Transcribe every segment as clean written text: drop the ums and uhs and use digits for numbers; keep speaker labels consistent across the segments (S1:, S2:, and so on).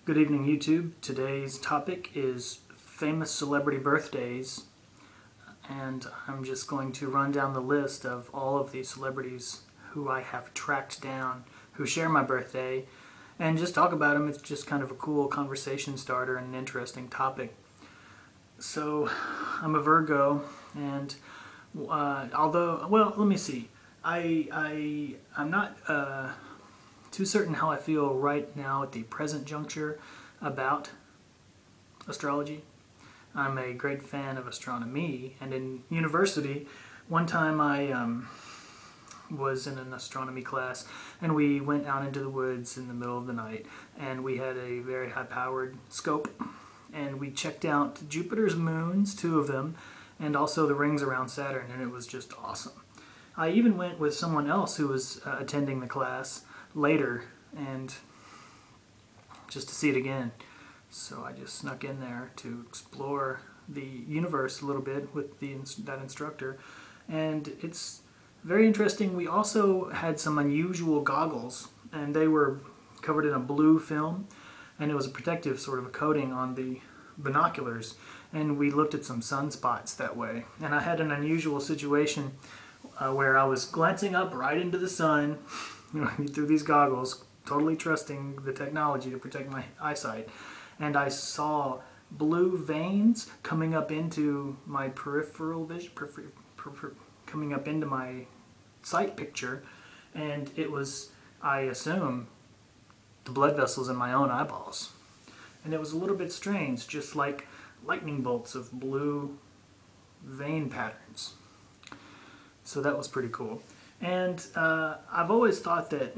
S1: Good evening, YouTube. Today's topic is famous celebrity birthdays, and I'm just going to run down the list of all of the celebrities who I have tracked down who share my birthday and just talk about them. It's just kind of a cool conversation starter and an interesting topic. So, I'm a Virgo, and let me see. I'm not too certain how I feel right now at the present juncture about astrology. I'm a great fan of astronomy, and in university, one time I was in an astronomy class, and we went out into the woods in the middle of the night, and we had a very high-powered scope, and we checked out Jupiter's moons, 2 of them, and also the rings around Saturn, and it was just awesome. I even went with someone else who was attending the class later, and just to see it again. So I just snuck in there to explore the universe a little bit with that instructor, and it's very interesting. We also had some unusual goggles, and they were covered in a blue film, and it was a protective sort of a coating on the binoculars, and we looked at some sunspots that way. And I had an unusual situation where I was glancing up right into the sun through these goggles, totally trusting the technology to protect my eyesight, and I saw blue veins coming up into my peripheral vision, coming up into my sight picture, and it was, I assume, the blood vessels in my own eyeballs. And it was a little bit strange, just like lightning bolts of blue vein patterns. So that was pretty cool. And I've always thought that,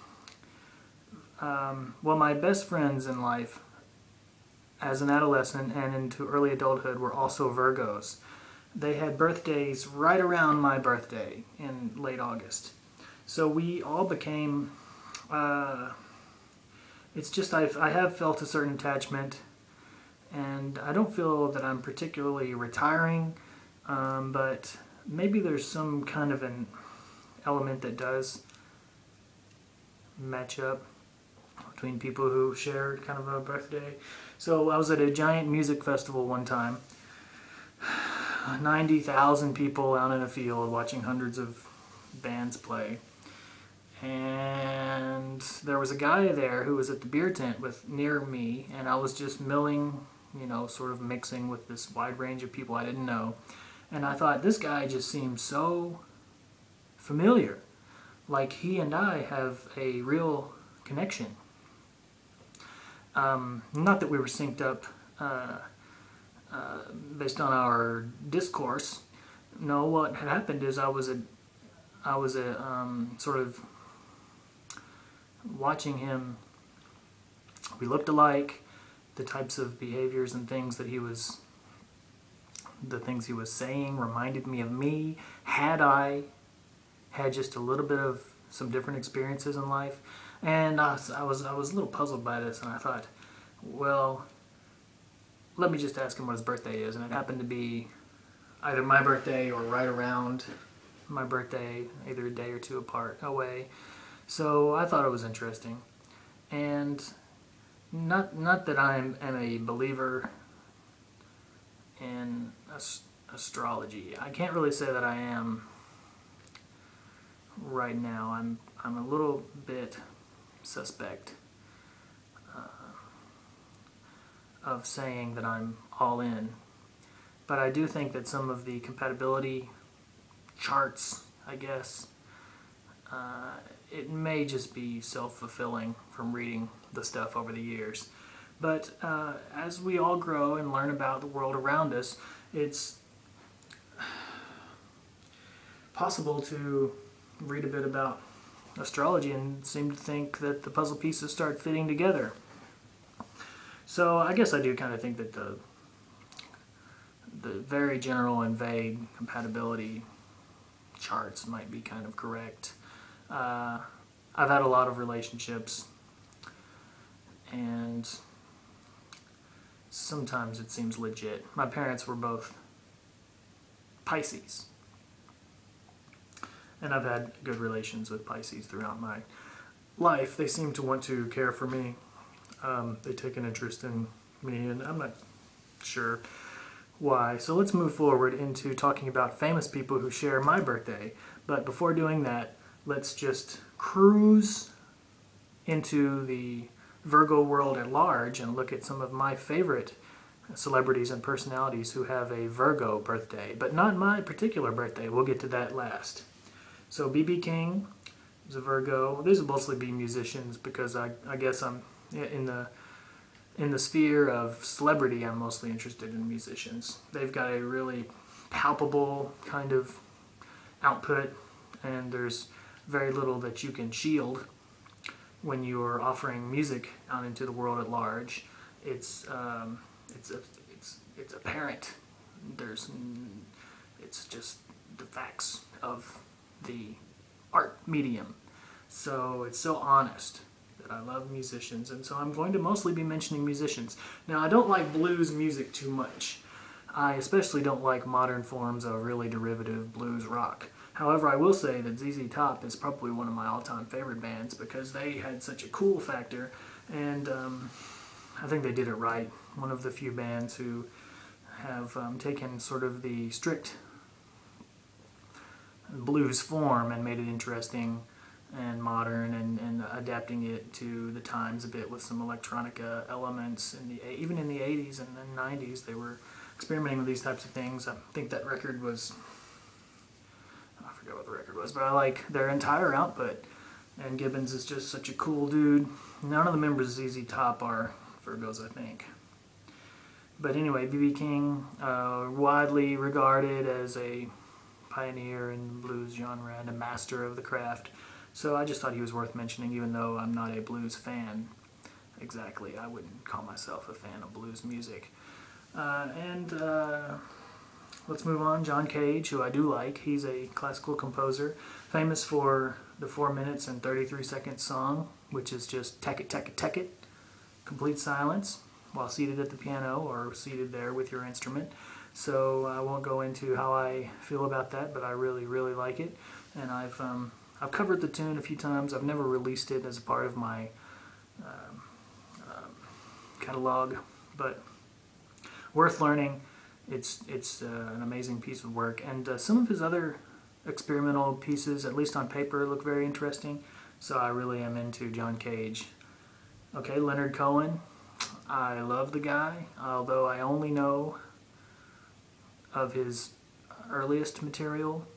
S1: my best friends in life as an adolescent and into early adulthood were also Virgos. They had birthdays right around my birthday in late August. So we all became, it's just I have felt a certain attachment, and I don't feel that I'm particularly retiring, but maybe there's some kind of an element that does match up between people who share kind of a birthday. So I was at a giant music festival one time, 90,000 people out in a field watching hundreds of bands play, and there was a guy there who was at the beer tent near me, and I was just milling, sort of mixing with this wide range of people I didn't know, and I thought, this guy just seems so familiar, like he and I have a real connection. Not that we were synced up based on our discourse. No, what had happened is I was sort of watching him. We looked alike. The types of behaviors and things that the things he was saying reminded me of me. Had I had just a little bit of some different experiences in life, and I was a little puzzled by this, and I thought, well, let me just ask him what his birthday is, and it happened to be either my birthday or right around my birthday, either a day or two away. So I thought it was interesting, and not that I am a believer in astrology. I can't really say that I am right now. I'm a little bit suspect of saying that I'm all in, but I do think that some of the compatibility charts, I guess, it may just be self-fulfilling from reading the stuff over the years. But as we all grow and learn about the world around us, it's possible to read a bit about astrology and seem to think that the puzzle pieces start fitting together. So I guess I do kind of think that the very general and vague compatibility charts might be kind of correct. I've had a lot of relationships, and sometimes it seems legit. My parents were both Pisces, and I've had good relations with Pisces throughout my life. They seem to want to care for me. They take an interest in me, and I'm not sure why. So let's move forward into talking about famous people who share my birthday. But before doing that, let's just cruise into the Virgo world at large and look at some of my favorite celebrities and personalities who have a Virgo birthday, but not my particular birthday. We'll get to that last. So B.B. King is a Virgo. These will mostly be musicians because I guess I'm in the sphere of celebrity. I'm mostly interested in musicians. They've got a really palpable kind of output, and there's very little that you can shield when you're offering music out into the world at large. It's apparent. It's just the facts of the art medium. So it's so honest that I love musicians, and so I'm going to mostly be mentioning musicians. Now, I don't like blues music too much. I especially don't like modern forms of really derivative blues rock. However, I will say that ZZ Top is probably one of my all-time favorite bands because they had such a cool factor, and I think they did it right. One of the few bands who have taken sort of the strict blues form and made it interesting and modern, and adapting it to the times a bit with some electronic elements. Even in the 80s and then 90s, they were experimenting with these types of things. I think that record was, I forget what the record was, but I like their entire output. And Gibbons is just such a cool dude. None of the members of ZZ Top are Virgos, I think. But anyway, B.B. King, widely regarded as a pioneer in the blues genre and a master of the craft. So I just thought he was worth mentioning, even though I'm not a blues fan exactly. I wouldn't call myself a fan of blues music. Let's move on. John Cage, who I do like. He's a classical composer, famous for the 4 minutes and 33 seconds song, which is just "Tek it, tek it, tek it," complete silence while seated at the piano or seated there with your instrument. So I won't go into how I feel about that, but I really, really like it. And I've covered the tune a few times. I've never released it as a part of my catalog, but worth learning. It's an amazing piece of work, and some of his other experimental pieces, at least on paper, look very interesting. So I really am into John Cage. Okay, Leonard Cohen. I love the guy, although I only know of his earliest material.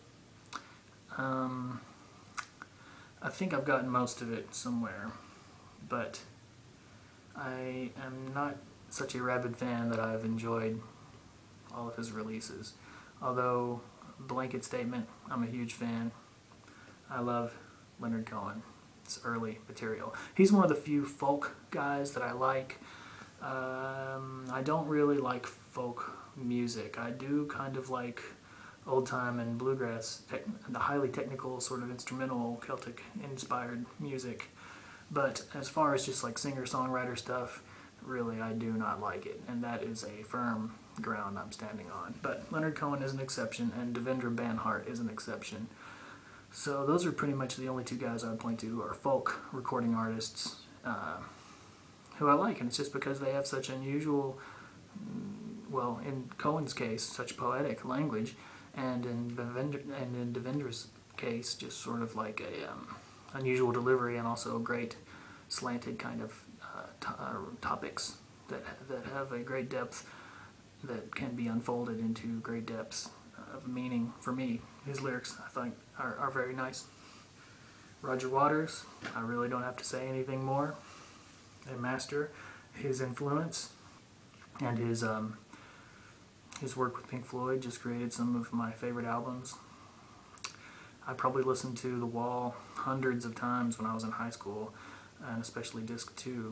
S1: I think I've gotten most of it somewhere, but I am not such a rabid fan that I've enjoyed all of his releases. Although, blanket statement, I'm a huge fan. I love Leonard Cohen. It's early material. He's one of the few folk guys that I like. I don't really like folk music. I do kind of like old-time and bluegrass, the highly technical, sort of instrumental, Celtic-inspired music. But as far as just like singer-songwriter stuff, really I do not like it, and that is a firm ground I'm standing on. But Leonard Cohen is an exception, and Devendra Banhart is an exception. So those are pretty much the only two guys I would point to who are folk recording artists who I like, and it's just because they have such unusual, well, in Cohen's case, such poetic language, and in Devendra's case, just sort of like a unusual delivery, and also great slanted kind of topics that have a great depth that can be unfolded into great depths of meaning for me. His lyrics, I think, are very nice. Roger Waters, I really don't have to say anything more. A master. His influence and his work with Pink Floyd just created some of my favorite albums. I probably listened to The Wall hundreds of times when I was in high school, and especially Disc 2.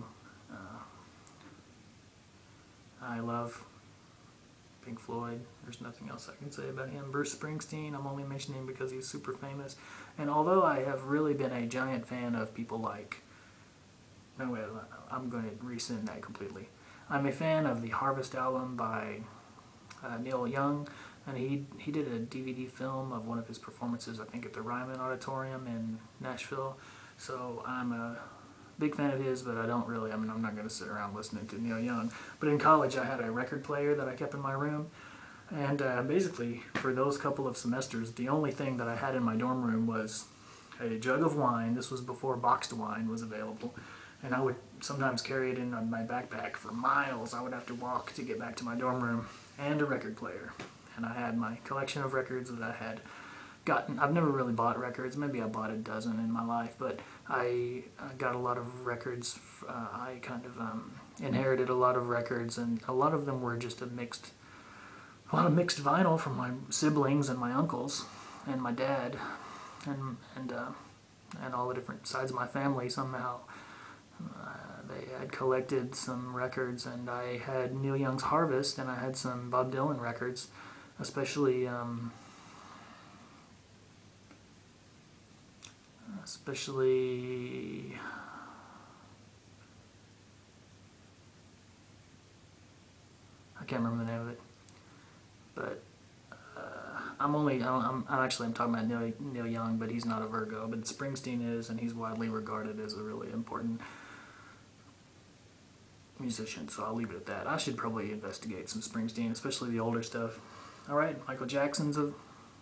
S1: I love Pink Floyd. There's nothing else I can say about him. Bruce Springsteen, I'm only mentioning him because he's super famous. And although I have really been a giant fan of people like... No, wait, I'm going to rescind that completely. I'm a fan of the Harvest album by Neil Young, and he did a DVD film of one of his performances, I think at the Ryman Auditorium in Nashville. So I'm a big fan of his, but I don't really, I mean, I'm not going to sit around listening to Neil Young. But in college, I had a record player that I kept in my room. And basically, for those couple of semesters, the only thing that I had in my dorm room was a jug of wine. This was before boxed wine was available. And I would sometimes carry it in my backpack for miles. I would have to walk to get back to my dorm room, and a record player. And I had my collection of records that I had gotten. I've never really bought records. Maybe I bought a dozen in my life, but I got a lot of records. I kind of inherited a lot of records, and a lot of them were just a lot of mixed vinyl from my siblings and my uncles and my dad and all the different sides of my family. Somehow they had collected some records, and I had Neil Young's Harvest, and I had some Bob Dylan records, especially I can't remember the name of it, but I'm talking about Neil Young, but he's not a Virgo, but Springsteen is, and he's widely regarded as a really important musician, so I'll leave it at that. I should probably investigate some Springsteen, especially the older stuff. Alright, Michael Jackson's a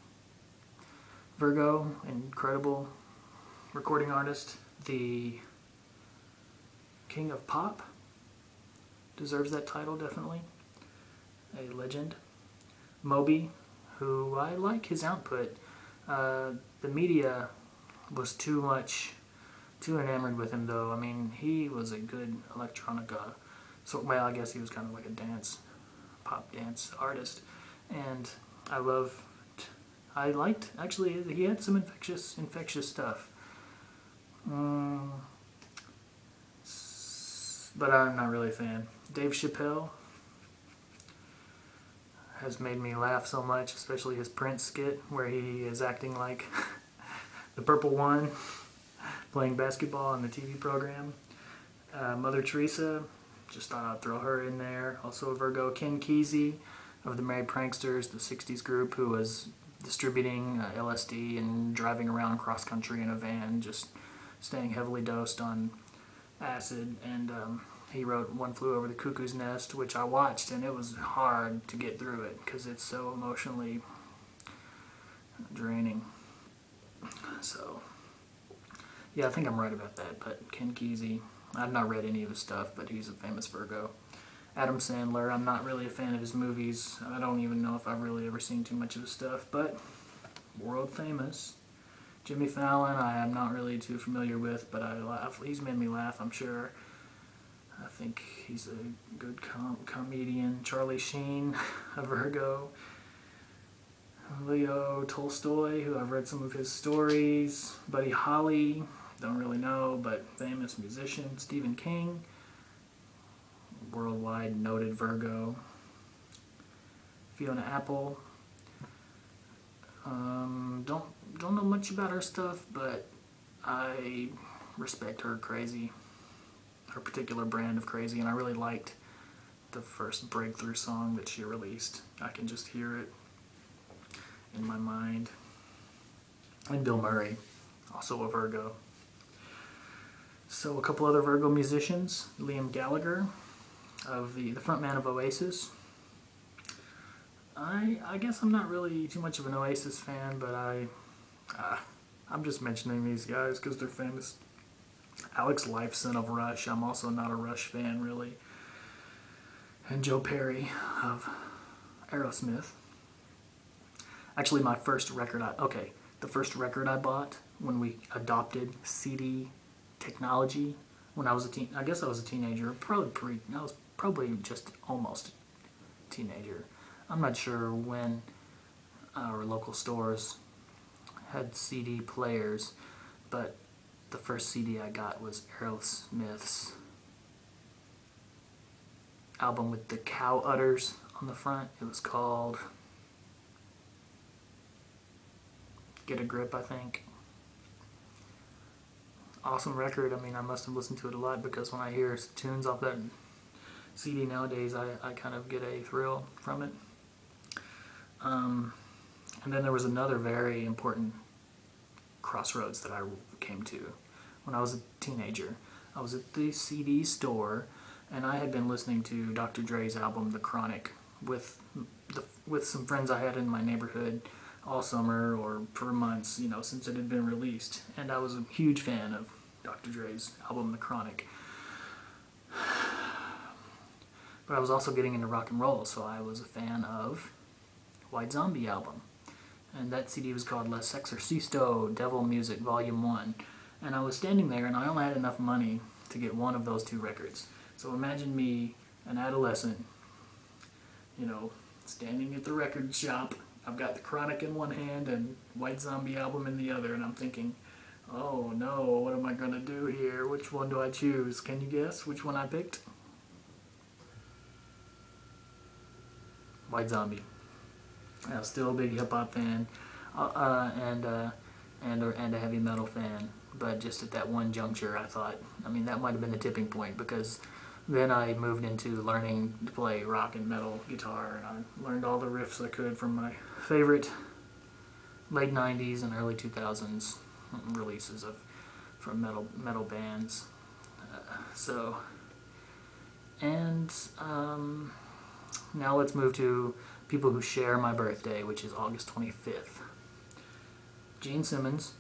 S1: Virgo, incredible recording artist, the King of Pop, deserves that title, definitely, a legend. Moby, who I like his output. The media was too enamored with him, though. I mean, he was a good electronica, well, I guess he was kind of like a pop dance artist, and I liked, actually, he had some infectious stuff. But I'm not really a fan. Dave Chappelle has made me laugh so much, especially his Prince skit where he is acting like the Purple One playing basketball on the TV program. Mother Teresa, just thought I'd throw her in there. Also a Virgo. Ken Kesey of the Merry Pranksters, the 60s group who was distributing LSD and driving around cross country in a van, just staying heavily dosed on acid, and he wrote One Flew Over the Cuckoo's Nest, which I watched, and it was hard to get through it because it's so emotionally draining. So, yeah, I think I'm right about that, but Ken Kesey, I've not read any of his stuff, but he's a famous Virgo. Adam Sandler, I'm not really a fan of his movies. I don't even know if I've really ever seen too much of his stuff, but world famous. Jimmy Fallon, I am not really too familiar with, but he's made me laugh, I'm sure. I think he's a good comedian. Charlie Sheen, a Virgo. Leo Tolstoy, who I've read some of his stories. Buddy Holly, don't really know, but famous musician. Stephen King, worldwide noted Virgo. Fiona Apple, don't know much about her stuff, but I respect her crazy, her particular brand of crazy, and I really liked the first breakthrough song that she released. I can just hear it in my mind. And Bill Murray, also a Virgo. So a couple other Virgo musicians. Liam Gallagher, of the frontman of Oasis. I guess I'm not really too much of an Oasis fan, but I'm just mentioning these guys because they're famous. Alex Lifeson of Rush. I'm also not a Rush fan, really. And Joe Perry of Aerosmith. Actually, my first record, the first record I bought when we adopted CD technology when I was I guess I was a teenager, I was probably just almost a teenager. I'm not sure when our local stores had CD players, but the first CD I got was Aerosmith's album with the cow udders on the front. It was called Get a Grip, I think. Awesome record. I mean, I must have listened to it a lot because when I hear tunes off that CD nowadays, I kind of get a thrill from it. And then there was another very important crossroads that I came to when I was a teenager. I was at the CD store, and I had been listening to Dr. Dre's album, The Chronic, with some friends I had in my neighborhood all summer or for months, you know, since it had been released. And I was a huge fan of Dr. Dre's album, The Chronic. But I was also getting into rock and roll, so I was a fan of White Zombie album. And that CD was called Les Exorcisto Devil Music Volume 1. And I was standing there, and I only had enough money to get one of those two records. So imagine me, an adolescent, you know, standing at the record shop. I've got The Chronic in one hand and White Zombie album in the other, and I'm thinking, oh no, what am I going to do here? Which one do I choose? Can you guess which one I picked? White Zombie. I was still a big hip-hop fan and a heavy metal fan, but just at that one juncture I thought, I mean, that might have been the tipping point, because then I moved into learning to play rock and metal guitar, and I learned all the riffs I could from my favorite late 90s and early 2000s releases from metal bands. Now let's move to people who share my birthday, which is August 25th. Gene Simmons,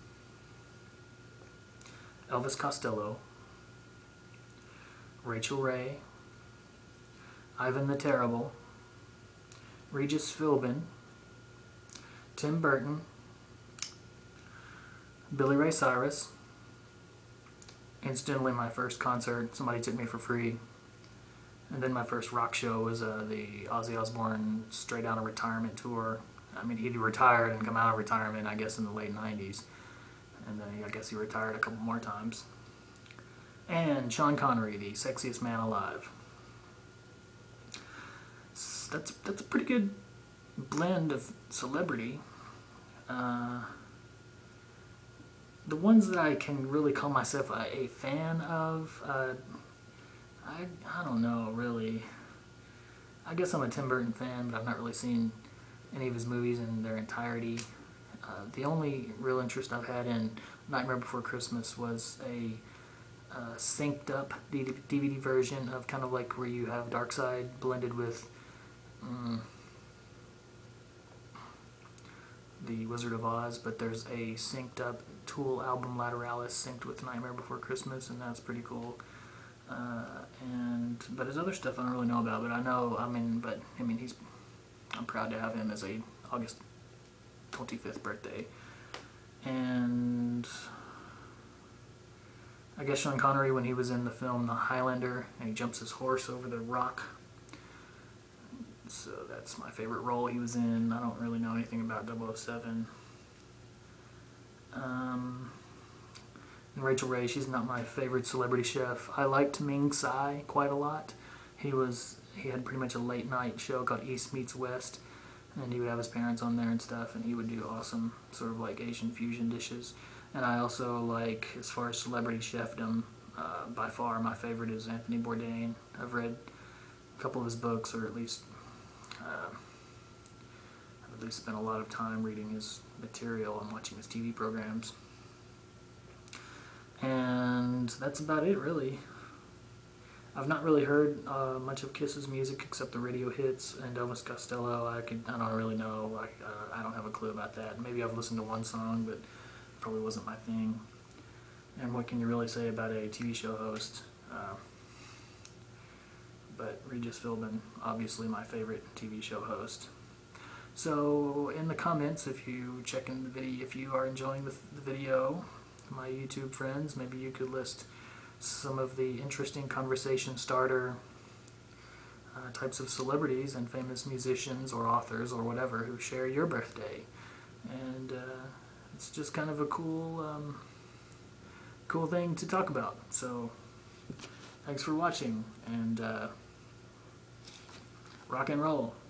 S1: Elvis Costello, Rachel Ray, Ivan the Terrible, Regis Philbin, Tim Burton, Billy Ray Cyrus. Incidentally, my first concert, somebody took me for free. And then my first rock show was the Ozzy Osbourne Straight Outta Retirement tour. I mean, he retired and come out of retirement, I guess, in the late 90s. And then I guess he retired a couple more times. And Sean Connery, the sexiest man alive. That's a pretty good blend of celebrity. The ones that I can really call myself a fan of, I don't know, really. I guess I'm a Tim Burton fan, but I've not really seen any of his movies in their entirety. The only real interest I've had in Nightmare Before Christmas was a synced up DVD version of kind of like where you have Darkseid blended with the Wizard of Oz, but there's a synced up Tool album Lateralis synced with Nightmare Before Christmas, and that's pretty cool. But his other stuff I don't really know about, but I'm proud to have him as a August 25th birthday. And I guess Sean Connery, when he was in the film The Highlander and he jumps his horse over the rock. So that's my favorite role he was in. I don't really know anything about 007. And Rachel Ray, she's not my favorite celebrity chef. I liked Ming Tsai quite a lot. He had pretty much a late night show called East Meets West, and he would have his parents on there and stuff, and he would do awesome sort of like Asian fusion dishes. And I also like, as far as celebrity chefdom, by far my favorite is Anthony Bourdain. I've read a couple of his books, or at least spent a lot of time reading his material and watching his TV programs. And that's about it, really. I've not really heard much of Kiss's music except the radio hits and Elvis Costello. I don't really know. I don't have a clue about that. Maybe I've listened to one song, but it probably wasn't my thing. And what can you really say about a TV show host? But Regis Philbin, obviously my favorite TV show host. So in the comments, if you check in the video, if you are enjoying the video, my YouTube friends, maybe you could list some of the interesting conversation starter types of celebrities and famous musicians or authors or whatever who share your birthday. And it's just kind of a cool thing to talk about. So thanks for watching, and rock and roll.